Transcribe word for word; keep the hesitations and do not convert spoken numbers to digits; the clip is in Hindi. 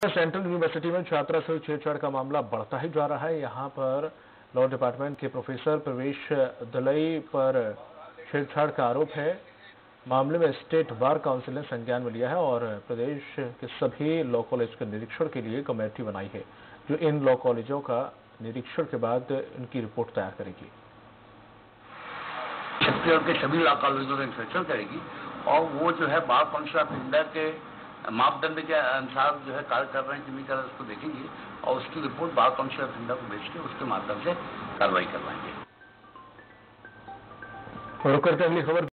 सेंट्रल यूनिवर्सिटी में छात्रा से छेड़छाड़ का मामला बढ़ता ही जा रहा है। यहां पर लॉ डिपार्टमेंट के प्रोफेसर प्रवेश दलई पर छेड़छाड़ का आरोप है। मामले में स्टेट बार काउंसिल ने संज्ञान में लिया है और प्रदेश के सभी लॉ कॉलेज के निरीक्षण के लिए कमेटी बनाई है, जो इन लॉ कॉलेजों का निरीक्षण के बाद इनकी रिपोर्ट तैयार करेगी। छत्तीसगढ़ के सभी लॉ कॉलेजों का निरीक्षण करेगी और वो जो है बार काउंसिल ऑफ इंडिया के मापदंड के अनुसार जो है कार्य कर रहे हैं कि नहीं कर रहे उसको देखेंगे और उसकी report bar council of India को भेज के उसके माध्यम से कार्रवाई करवाएंगे। और करते अगली खबर